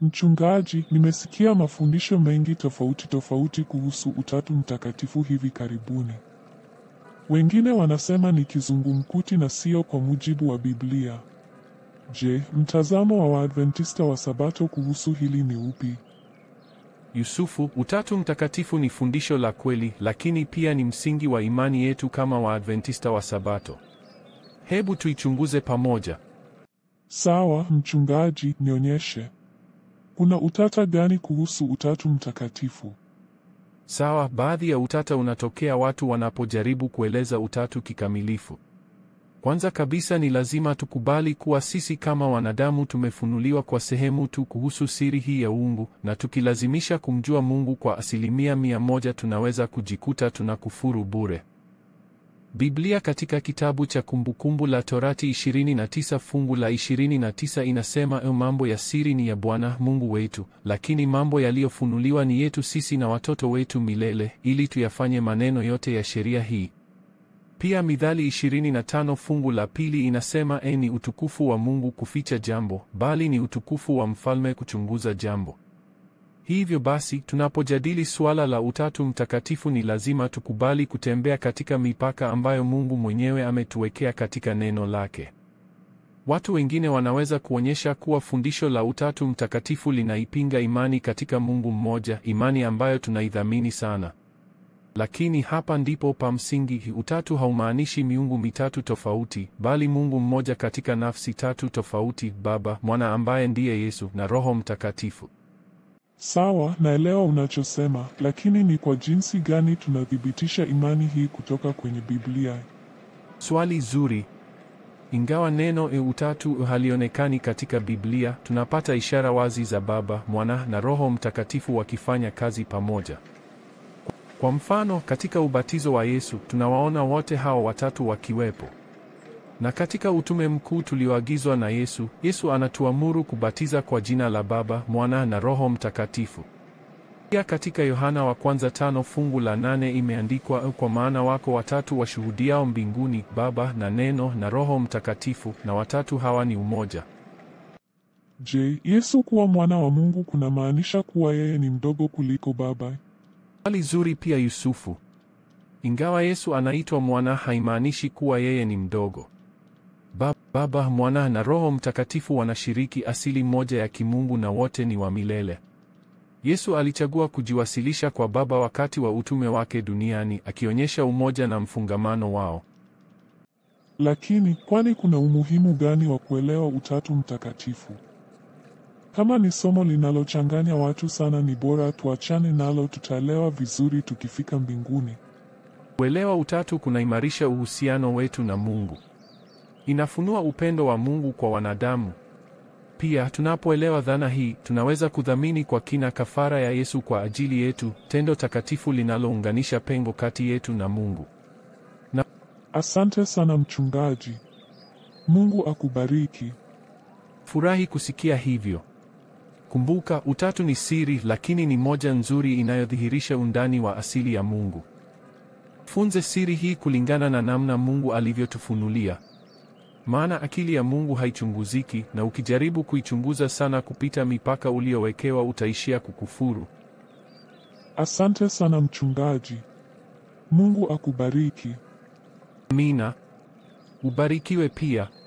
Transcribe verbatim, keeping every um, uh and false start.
Mchungaji, nimesikia mafundisho mengi tofauti tofauti kuhusu Utatu Mtakatifu hivi karibuni. Wengine wanasema ni kizungumkuti na sio kwa mujibu wa Biblia. Je, mtazamo wa Waadventista wa Sabato kuhusu hili ni upi? Yusuph, Utatu Mtakatifu ni fundisho la kweli, lakini pia ni msingi wa imani yetu kama Waadventista wa Sabato. Hebu tuichunguze pamoja. Sawa, mchungaji, nionyeshe. Kuna utata gani kuhusu Utatu Mtakatifu? Sawa, baadhi ya utata unatokea watu wanapojaribu kueleza utatu kikamilifu. Kwanza kabisa ni lazima tukubali kuwa sisi kama wanadamu tumefunuliwa kwa sehemu tu kuhusu siri hii ya uungu, na tukilazimisha kumjua Mungu kwa asilimia mia moja tunaweza kujikuta tunakufuru bure. Biblia katika kitabu cha Kumbukumbu la Torati ishirini na tisa fungu la ishirini na tisa inasema, e, mambo ya siri ni ya Bwana Mungu wetu, lakini mambo yaliyofunuliwa ni yetu sisi na watoto wetu milele, ili tuyafanye maneno yote ya sheria hii. Pia Mithali ishirini na tano fungu la pili inasema, e, ni utukufu wa Mungu kuficha jambo, bali ni utukufu wa mfalme kuchunguza jambo. Hivyo basi, tunapojadili suala la Utatu Mtakatifu ni lazima tukubali kutembea katika mipaka ambayo Mungu mwenyewe ametuwekea katika neno lake. Watu wengine wanaweza kuonyesha kuwa fundisho la Utatu Mtakatifu linaipinga imani katika Mungu mmoja, imani ambayo tunaidhamini sana. Lakini hapa ndipo pa msingi. Utatu haumaanishi miungu mitatu tofauti, bali Mungu mmoja katika nafsi tatu tofauti: Baba, Mwana ambaye ndiye Yesu, na Roho Mtakatifu. Sawa, naelewa unachosema, lakini ni kwa jinsi gani tunathibitisha imani hii kutoka kwenye Biblia? Swali zuri. Ingawa neno e utatu halionekani katika Biblia, tunapata ishara wazi za Baba, Mwana na Roho Mtakatifu wakifanya kazi pamoja. Kwa mfano, katika ubatizo wa Yesu, tunawaona wote hao watatu wakiwepo. Na katika utume mkuu tulioagizwa na Yesu, Yesu anatuamuru kubatiza kwa jina la Baba, Mwana na Roho Mtakatifu. Pia katika Yohana wa kwanza tano fungu la nane imeandikwa, kwa maana wako watatu washuhudiao mbinguni, Baba na Neno na Roho Mtakatifu, na watatu hawa ni umoja. Je, Yesu kuwa mwana wa Mungu kunamaanisha kuwa yeye ni mdogo kuliko Baba? Swali zuri pia Yusuph. Ingawa Yesu anaitwa mwana, haimaanishi kuwa yeye ni mdogo. Baba, Mwana na Roho Mtakatifu wanashiriki asili moja ya kimungu na wote ni wa milele. Yesu alichagua kujiwasilisha kwa Baba wakati wa utume wake duniani, akionyesha umoja na mfungamano wao. Lakini, kwani kuna umuhimu gani wa kuelewa Utatu Mtakatifu? Kama ni somo linalochanganya watu sana, ni bora tuachane nalo, tutaelewa vizuri tukifika mbinguni. Kuelewa utatu kunaimarisha uhusiano wetu na Mungu. Inafunua upendo wa Mungu kwa wanadamu. Pia, tunapoelewa dhana hii, tunaweza kudhamini kwa kina kafara ya Yesu kwa ajili yetu, tendo takatifu linalounganisha pengo kati yetu na Mungu. Na asante sana mchungaji. Mungu akubariki. Furahi kusikia hivyo. Kumbuka, utatu ni siri, lakini ni moja nzuri inayodhihirisha undani wa asili ya Mungu. Funze siri hii kulingana na namna Mungu alivyotufunulia. Maana akili ya Mungu haichunguziki, na ukijaribu kuichunguza sana kupita mipaka uliowekewa utaishia kukufuru. Asante sana mchungaji. Mungu akubariki. Amina. Ubarikiwe pia.